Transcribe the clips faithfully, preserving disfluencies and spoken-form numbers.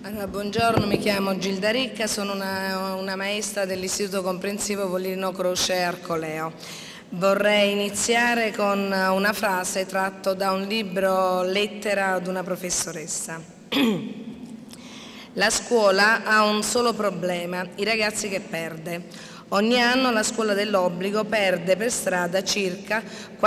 Allora, buongiorno, mi chiamo Gilda Ricca, sono una, una maestra dell'Istituto Comprensivo Pollino Croce Arcoleo. Vorrei iniziare con una frase tratto da un libro Lettera ad una professoressa. La scuola ha un solo problema, i ragazzi che perde. Ogni anno la scuola dell'obbligo perde per strada circa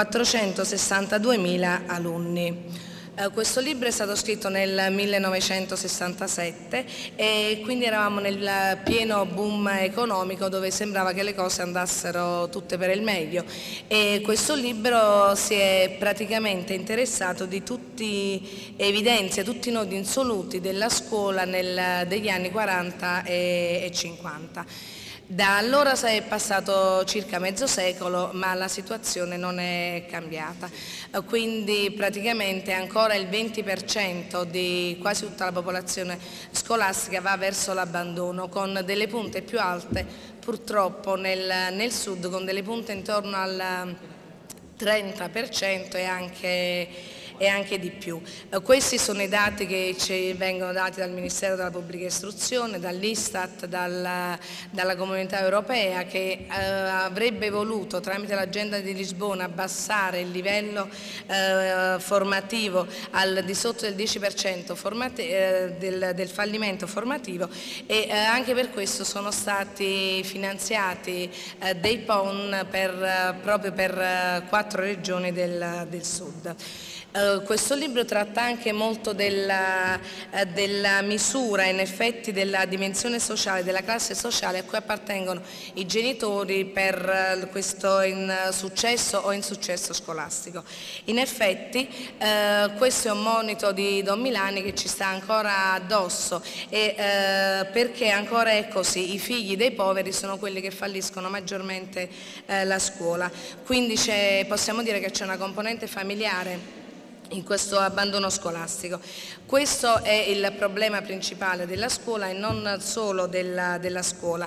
quattrocentosessantaduemila alunni. Eh, questo libro è stato scritto nel millenovecentosessantasette e quindi eravamo nel pieno boom economico dove sembrava che le cose andassero tutte per il meglio, e questo libro si è praticamente interessato di tutti, evidenzia tutti i nodi insoluti della scuola nel, degli anni quaranta e, e cinquanta. Da allora è passato circa mezzo secolo, ma la situazione non è cambiata, quindi praticamente ancora il venti per cento di quasi tutta la popolazione scolastica va verso l'abbandono, con delle punte più alte purtroppo nel, nel sud, con delle punte intorno al trenta per cento e anche e anche di più. Questi sono i dati che ci vengono dati dal Ministero della Pubblica Istruzione, dall'Istat, dalla, dalla Comunità Europea, che eh, avrebbe voluto tramite l'agenda di Lisbona abbassare il livello eh, formativo al di sotto del dieci per cento eh, del, del fallimento formativo, e eh, anche per questo sono stati finanziati eh, dei P O N per, eh, proprio per eh, quattro regioni del, del sud. Uh, questo libro tratta anche molto della, uh, della misura, in effetti, della dimensione sociale, della classe sociale a cui appartengono i genitori per uh, questo insuccesso o insuccesso scolastico. In effetti uh, questo è un monito di Don Milani che ci sta ancora addosso, e, uh, perché ancora è così: i figli dei poveri sono quelli che falliscono maggiormente uh, la scuola, quindi possiamo dire che c'è una componente familiare in questo abbandono scolastico. Questo è il problema principale della scuola e non solo della, della scuola.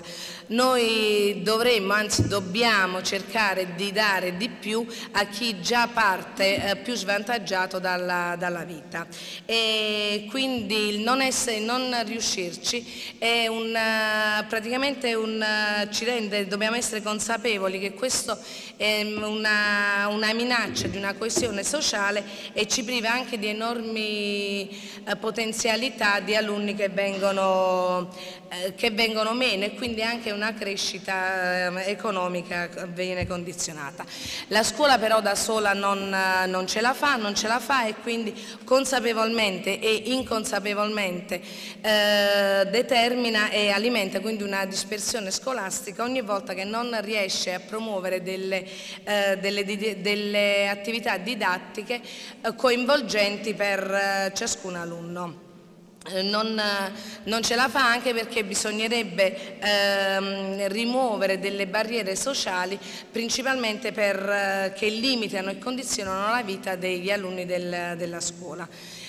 Noi dovremmo, anzi dobbiamo cercare di dare di più a chi già parte eh, più svantaggiato dalla, dalla vita, e quindi il non, essere, non riuscirci è una, praticamente un, ci rende, dobbiamo essere consapevoli che questo è una, una minaccia di una coesione sociale e ci priva anche di enormi eh, potenzialità di alunni che vengono, eh, che vengono meno, e quindi anche una crescita eh, economica viene condizionata. La scuola però da sola non, non ce la fa, non ce la fa e quindi consapevolmente e inconsapevolmente eh, determina e alimenta quindi una dispersione scolastica ogni volta che non riesce a promuovere delle, eh, delle, delle attività didattiche eh, coinvolgenti per eh, ciascun alunno. Non, non ce la fa anche perché bisognerebbe ehm, rimuovere delle barriere sociali, principalmente per, eh, che limitano e condizionano la vita degli alunni del, della scuola.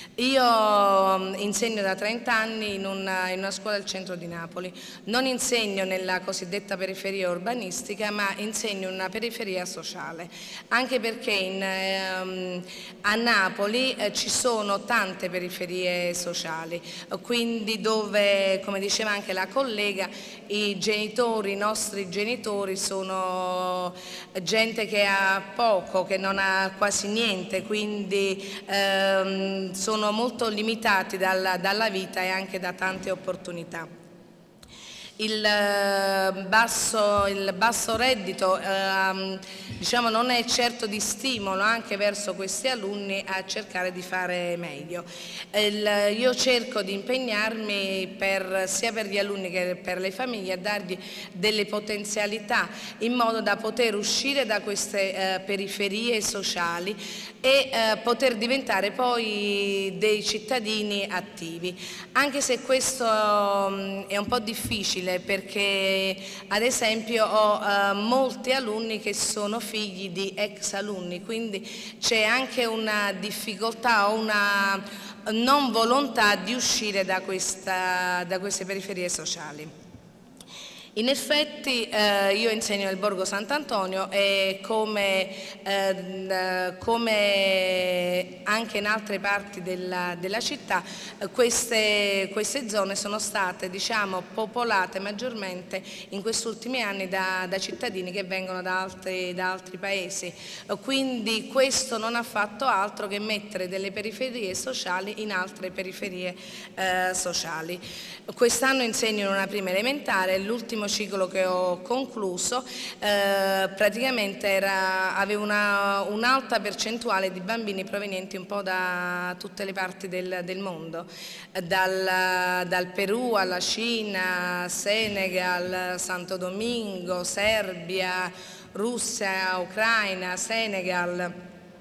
Io insegno da trenta anni in una, in una scuola del centro di Napoli. Non insegno nella cosiddetta periferia urbanistica, ma insegno in una periferia sociale, anche perché in, ehm, a Napoli eh, ci sono tante periferie sociali, quindi dove, come diceva anche la collega, i genitori, i nostri genitori sono gente che ha poco, che non ha quasi niente, quindi ehm, sono molto limitati dalla, dalla vita e anche da tante opportunità. Il basso, il basso reddito ehm, diciamo, non è certo di stimolo anche verso questi alunni a cercare di fare meglio. Il, io cerco di impegnarmi per, sia per gli alunni che per le famiglie, a dargli delle potenzialità in modo da poter uscire da queste eh, periferie sociali e eh, poter diventare poi dei cittadini attivi, anche se questo um, è un po' difficile, perché ad esempio ho uh, molti alunni che sono figli di ex alunni, quindi c'è anche una difficoltà o una non volontà di uscire da, questa, da queste periferie sociali. In effetti eh, io insegno nel Borgo Sant'Antonio e come, eh, come anche in altre parti della, della città queste, queste zone sono state, diciamo, popolate maggiormente in questi ultimi anni da, da cittadini che vengono da altri, da altri paesi, quindi questo non ha fatto altro che mettere delle periferie sociali in altre periferie eh, sociali. Quest'anno insegno in una prima elementare, l'ultimo ciclo che ho concluso eh, praticamente era, aveva un'alta percentuale di bambini provenienti un po' da tutte le parti del, del mondo, dal, dal Perù alla Cina, Senegal, Santo Domingo, Serbia, Russia, Ucraina, Senegal.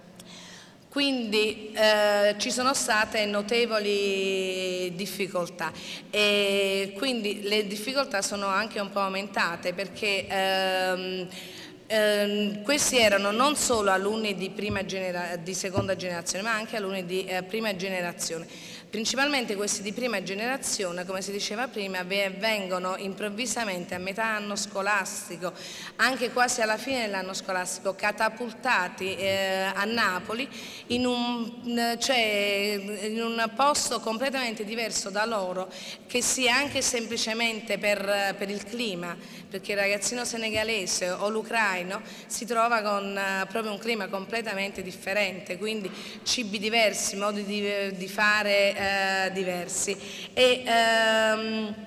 Quindi eh, ci sono state notevoli difficoltà e quindi le difficoltà sono anche un po' aumentate perché ehm, ehm, questi erano non solo alunni di, prima genera di seconda generazione ma anche alunni di eh, prima generazione. Principalmente questi di prima generazione, come si diceva prima, vengono improvvisamente a metà anno scolastico, anche quasi alla fine dell'anno scolastico, catapultati eh, a Napoli in un, cioè, in un posto completamente diverso da loro, che sia anche semplicemente per, per il clima, perché il ragazzino senegalese o l'ucraino si trova con uh, proprio un clima completamente differente, quindi cibi diversi, modi di, di fare uh, diversi. E, um,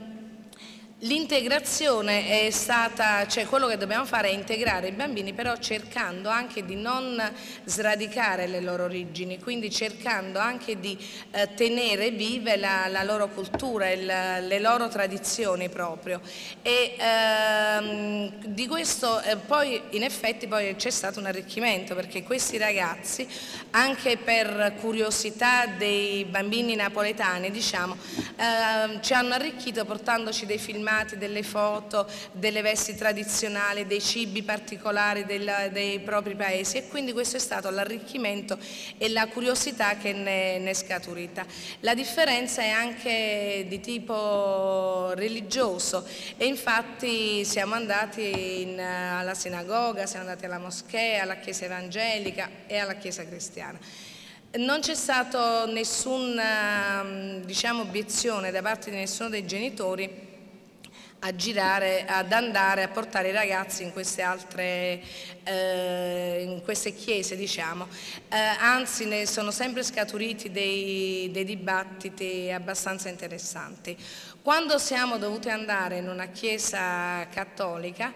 l'integrazione è stata, cioè quello che dobbiamo fare è integrare i bambini, però cercando anche di non sradicare le loro origini, quindi cercando anche di eh, tenere vive la, la loro cultura, il, le loro tradizioni proprio. E ehm, di questo eh, poi in effetti poi c'è stato un arricchimento, perché questi ragazzi, anche per curiosità dei bambini napoletani, diciamo, eh, ci hanno arricchito portandoci dei filmati, delle foto, delle vesti tradizionali, dei cibi particolari del, dei propri paesi, e quindi questo è stato l'arricchimento e la curiosità che ne, ne è scaturita. La differenza è anche di tipo religioso e infatti siamo andati in, alla sinagoga, siamo andati alla moschea, alla chiesa evangelica e alla chiesa cristiana. Non c'è stata nessuna, diciamo, obiezione da parte di nessuno dei genitori a girare, ad andare a portare i ragazzi in queste altre, eh, in queste chiese, diciamo. Eh, anzi, ne sono sempre scaturiti dei, dei dibattiti abbastanza interessanti. Quando siamo dovuti andare in una chiesa cattolica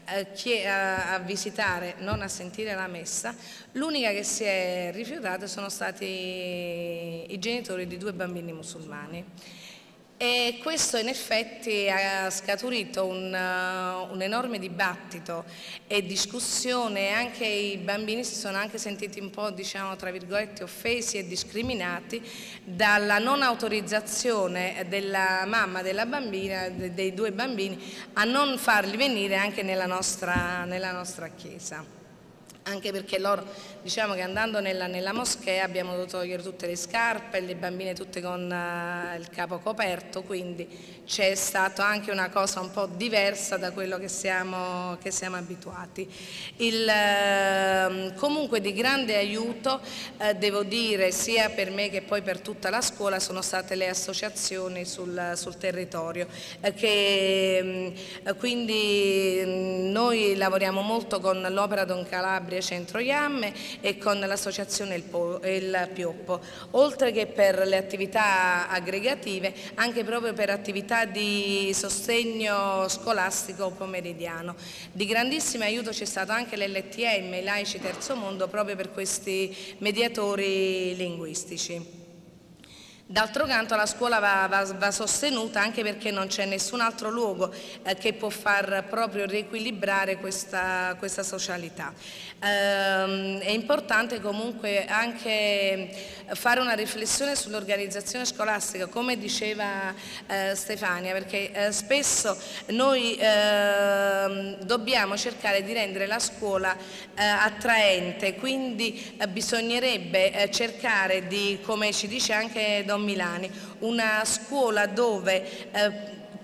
a visitare, non a sentire la messa, l'unica che si è rifiutata sono stati i genitori di due bambini musulmani. E questo in effetti ha scaturito un, uh, un enorme dibattito e discussione, e anche i bambini si sono anche sentiti un po', diciamo, tra virgolette, offesi e discriminati dalla non autorizzazione della mamma della bambina, de, dei due bambini, a non farli venire anche nella nostra, nella nostra chiesa. Anche perché loro, diciamo che andando nella, nella moschea abbiamo dovuto togliere tutte le scarpe, le bambine tutte con uh, il capo coperto, quindi c'è stata anche una cosa un po' diversa da quello che siamo, che siamo abituati. Il, uh, comunque di grande aiuto, uh, devo dire, sia per me che poi per tutta la scuola, sono state le associazioni sul, sul territorio, uh, che uh, quindi um, noi lavoriamo molto con l'Opera Don Calabria Centro Iamme e con l'associazione il, il Pioppo, oltre che per le attività aggregative, anche proprio per attività di sostegno scolastico pomeridiano. Di grandissimo aiuto c'è stato anche l'L T M, i Laici Terzo Mondo, proprio per questi mediatori linguistici. D'altro canto la scuola va, va, va sostenuta, anche perché non c'è nessun altro luogo eh, che può far proprio riequilibrare questa, questa socialità. Ehm, è importante comunque anche fare una riflessione sull'organizzazione scolastica, come diceva eh, Stefania, perché eh, spesso noi eh, dobbiamo cercare di rendere la scuola eh, attraente, quindi eh, bisognerebbe eh, cercare di, come ci dice anche Don Milani, una scuola dove eh,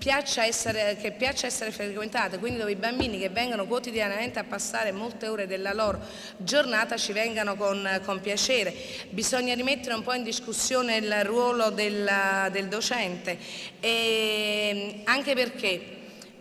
piaccia essere, che piaccia essere frequentate, quindi dove i bambini che vengono quotidianamente a passare molte ore della loro giornata ci vengano con, con piacere. Bisogna rimettere un po' in discussione il ruolo del, del docente, e anche perché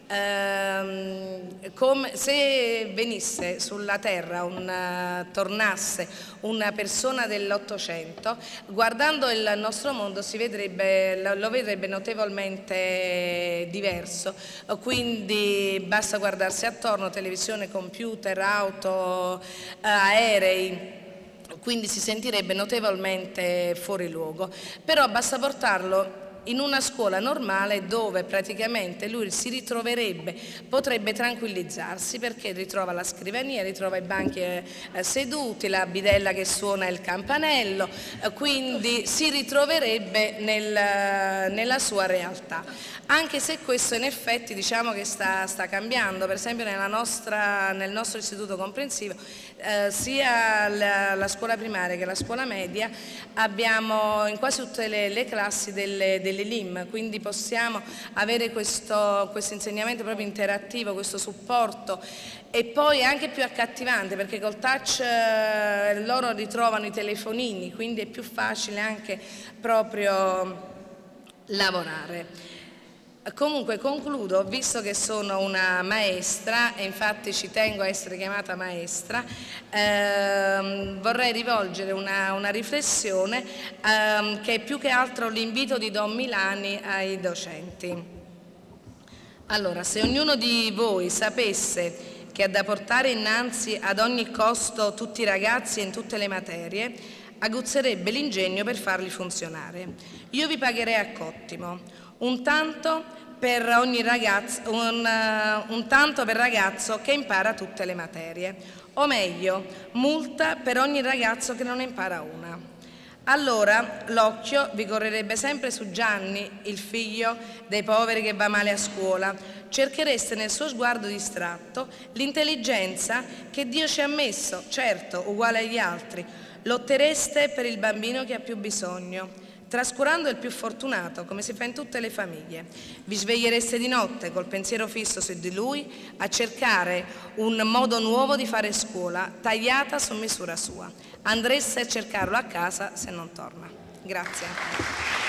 Ehm, come, se venisse sulla terra, un, tornasse una persona dell'Ottocento, guardando il nostro mondo si vedrebbe, lo, lo vedrebbe notevolmente diverso, quindi basta guardarsi attorno: televisione, computer, auto, aerei. Quindi si sentirebbe notevolmente fuori luogo, però basta portarlo in una scuola normale dove praticamente lui si ritroverebbe, potrebbe tranquillizzarsi, perché ritrova la scrivania, ritrova i banchi eh, seduti, la bidella che suona il campanello, eh, quindi si ritroverebbe nel, nella sua realtà. Anche se questo in effetti diciamo che sta, sta cambiando, per esempio nella nostra, nel nostro istituto comprensivo, eh, sia la, la scuola primaria che la scuola media, abbiamo in quasi tutte le, le classi delle, delle L I M, quindi possiamo avere questo, questo insegnamento proprio interattivo, questo supporto, e poi anche più accattivante, perché col touch eh, loro ritrovano i telefonini, quindi è più facile anche proprio lavorare. Comunque concludo, visto che sono una maestra e infatti ci tengo a essere chiamata maestra, ehm, vorrei rivolgere una, una riflessione ehm, che è più che altro l'invito di Don Milani ai docenti. Allora, se ognuno di voi sapesse che ha da portare innanzi ad ogni costo tutti i ragazzi e in tutte le materie, aguzzerebbe l'ingegno per farli funzionare. Io vi pagherei a cottimo. Un tanto per ogni ragazzo, un, uh, un tanto per ragazzo che impara tutte le materie, o meglio, multa per ogni ragazzo che non impara una. Allora l'occhio vi correrebbe sempre su Gianni, il figlio dei poveri che va male a scuola. Cerchereste nel suo sguardo distratto l'intelligenza che Dio ci ha messo, certo, uguale agli altri. Lottereste per il bambino che ha più bisogno, trascurando il più fortunato, come si fa in tutte le famiglie. Vi svegliereste di notte col pensiero fisso su di lui a cercare un modo nuovo di fare scuola, tagliata su misura sua. Andreste a cercarlo a casa se non torna. Grazie.